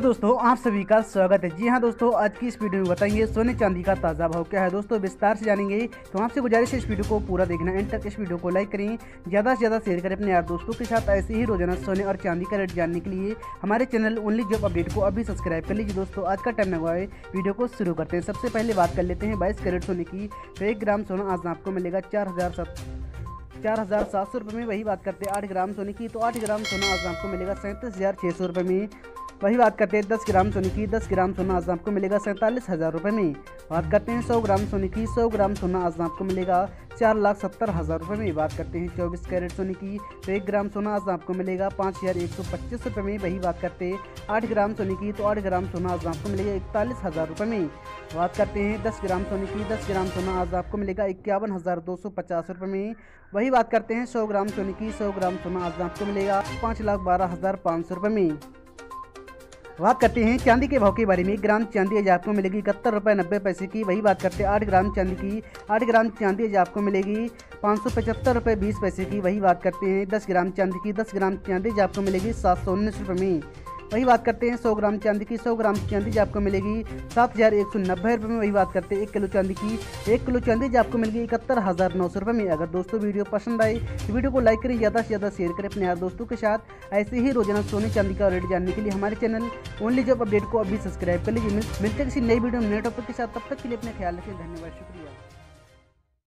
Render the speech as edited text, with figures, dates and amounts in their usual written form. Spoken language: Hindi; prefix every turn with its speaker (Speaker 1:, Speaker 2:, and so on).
Speaker 1: दोस्तों, आप सभी का स्वागत है। जी हाँ दोस्तों, आज की इस वीडियो में बताएंगे सोने चांदी का ताज़ा भाव क्या है। दोस्तों विस्तार से जानेंगे, तो आपसे गुजारिश है इस वीडियो को पूरा देखना, एंड तक इस वीडियो को लाइक करें, ज़्यादा से ज़्यादा शेयर करें अपने यार दोस्तों के साथ। ऐसे ही रोजाना सोने और चांदी का रेट जानने के लिए हमारे चैनल ओनली जॉब अपडेट को अभी सब्सक्राइब कर लीजिए। दोस्तों आज का टाइम लगवाए, वीडियो को शुरू करते हैं। सबसे पहले बात कर लेते हैं 22 कैरेट सोने की। तो 1 ग्राम सोना आज आपको मिलेगा 4,700 रुपये में। वही बात करते हैं 8 ग्राम सोने की, तो 8 ग्राम सोना आज आपको मिलेगा 37,600 रुपये में। वही बात करते हैं 10 ग्राम सोने की। 10 ग्राम सोना आज आपको मिलेगा 47,000 रुपये में। बात करते हैं 100 ग्राम सोने की। 100 ग्राम सोना आज आपको मिलेगा 4,70,000 रुपये में। बात करते हैं 24 कैरेट सोने की। तो 1 ग्राम सोना आज आपको मिलेगा 5,125 रुपये में। वही बात करते हैं 8 ग्राम सोने की। तो 8 ग्राम सोना आज आपको मिलेगा 41,000 रुपये में। बात करते हैं 10 ग्राम सोने की। 10 ग्राम सोना आज आपको मिलेगा 51,250 रुपये में। वही बात करते हैं 100 ग्राम सोने की। 100 ग्राम सोना आज आपको मिलेगा 5,12,500 रुपये में। बात करते हैं चांदी के भाव के बारे में। 1 ग्राम चांदी आज आपको मिलेगी 71 रुपये 90 पैसे की। वही बात करते हैं 8 ग्राम चांदी की। 8 ग्राम चांदी आज आपको मिलेगी 575 रुपये 20 पैसे की। वही बात करते हैं 10 ग्राम चांदी की। 10 ग्राम चांदी आज आपको मिलेगी 719 रुपये में। वही बात करते हैं 100 ग्राम चांदी की। 100 ग्राम चांदी आज आपको मिलेगी 7,190 रुपये में। वही बात करते हैं 1 किलो चांदी की। 1 किलो चांदी आज आपको मिलेगी 71,900 रुपये में। अगर दोस्तों वीडियो पसंद आए तो वीडियो को लाइक करें, ज़्यादा से ज़्यादा शेयर करें अपने यार दोस्तों के साथ। ऐसे ही रोजाना सोने चांदी का रेट जानने के लिए हमारे चैनल ओनली जॉब अपडेट को अभी सब्सक्राइब कर लीजिए। मिलते किसी नई वीडियो में नए टॉपिक के साथ। तब तक के लिए अपना ख्याल रखें। धन्यवाद, शुक्रिया।